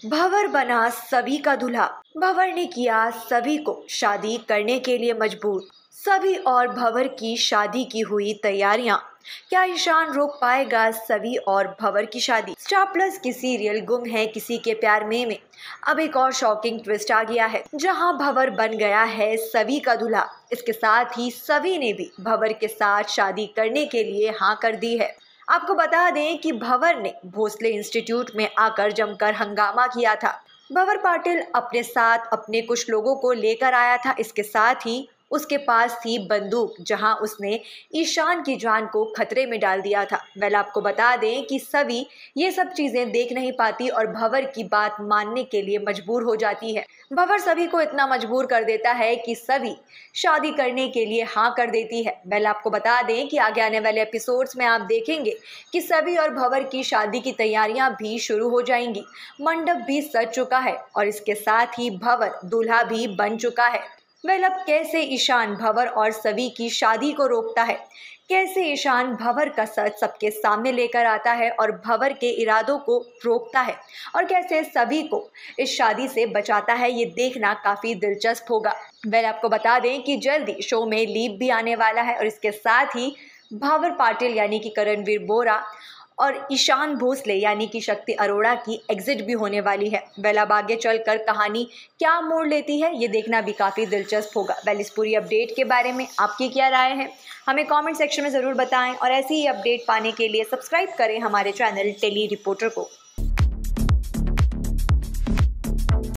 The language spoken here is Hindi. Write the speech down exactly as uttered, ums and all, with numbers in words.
भंवर बना सभी का दूल्हा। भंवर ने किया सभी को शादी करने के लिए मजबूर। सभी और भंवर की शादी की हुई तैयारियां। क्या ईशान रोक पाएगा सभी और भंवर की शादी? स्टार प्लस की सीरियल गुम है किसी के प्यार में में अब एक और शॉकिंग ट्विस्ट आ गया है, जहां भंवर बन गया है सभी का दूल्हा। इसके साथ ही सभी ने भी भंवर के साथ शादी करने के लिए हाँ कर दी है। आपको बता दें कि भंवर ने भोसले इंस्टीट्यूट में आकर जमकर हंगामा किया था। भंवर पाटिल अपने साथ अपने कुछ लोगों को लेकर आया था। इसके साथ ही उसके पास थी बंदूक, जहां उसने ईशान की जान को खतरे में डाल दिया था। वेल आपको बता दें कि सभी ये सब चीजें देख नहीं पाती और भंवर की बात मानने के लिए मजबूर हो जाती है। भंवर सभी को इतना मजबूर कर देता है कि सभी शादी करने के लिए हाँ कर देती है। वेल आपको बता दें कि आगे आने वाले एपिसोड्स में आप देखेंगे कि सभी और भंवर की शादी की तैयारियां भी शुरू हो जाएंगी। मंडप भी सज चुका है और इसके साथ ही भंवर दूल्हा भी बन चुका है। वेल अब कैसे ईशान भंवर और सभी की शादी को रोकता है, कैसे ईशान भंवर का सच सबके सामने लेकर आता है और भंवर के इरादों को रोकता है, और कैसे सभी को इस शादी से बचाता है, ये देखना काफ़ी दिलचस्प होगा। वेल आपको बता दें कि जल्दी शो में लीप भी आने वाला है और इसके साथ ही भंवर पाटिल यानी कि करणवीर बोरा और ईशान भोसले यानी कि शक्ति अरोड़ा की एग्जिट भी होने वाली है। वेल अब आगे चलकर कहानी क्या मोड़ लेती है, ये देखना भी काफ़ी दिलचस्प होगा। वेल इस पूरी अपडेट के बारे में आपकी क्या राय है, हमें कमेंट सेक्शन में ज़रूर बताएं और ऐसी ही अपडेट पाने के लिए सब्सक्राइब करें हमारे चैनल टेली रिपोर्टर को।